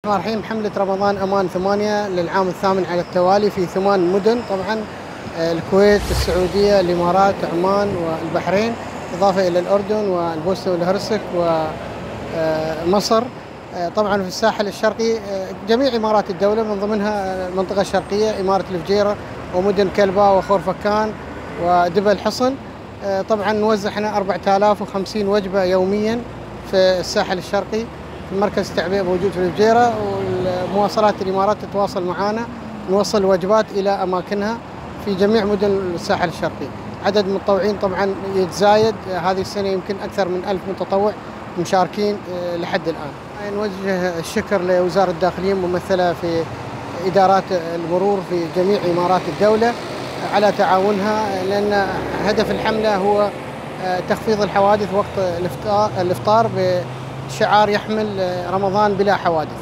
الرحيم حملة رمضان أمان 8 للعام الثامن على التوالي في 8 مدن طبعا، الكويت، السعودية، الإمارات، عمان والبحرين، إضافة إلى الأردن والبوسنة والهرسك ومصر. طبعا في الساحل الشرقي جميع إمارات الدولة من ضمنها المنطقة الشرقية إمارة الفجيرة ومدن كلبا وخورفكان ودبا الحصن. طبعا نوزع احنا 4050 وجبة يوميا في الساحل الشرقي، في مركز التعبئة موجود في الفجيرة، والمواصلات الإمارات تتواصل معنا نوصل الوجبات إلى أماكنها في جميع مدن الساحل الشرقي. عدد المتطوعين طبعا يتزايد، هذه السنة يمكن أكثر من 1000 متطوع مشاركين لحد الآن. نوجه الشكر لوزارة الداخلية ممثلة في إدارات المرور في جميع إمارات الدولة على تعاونها، لأن هدف الحملة هو تخفيض الحوادث وقت الإفطار بشعار يحمل رمضان بلا حوادث.